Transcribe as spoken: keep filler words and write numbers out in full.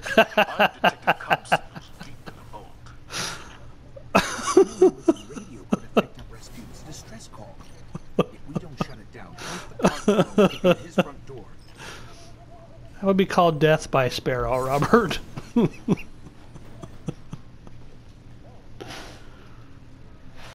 I'm Detective Thompson, who's deep in the vault. The radio could affect up Rasputin's distress call. If we don't shut it down, once the bomb will hit his front door. That would be called death by Sparrow, Robert.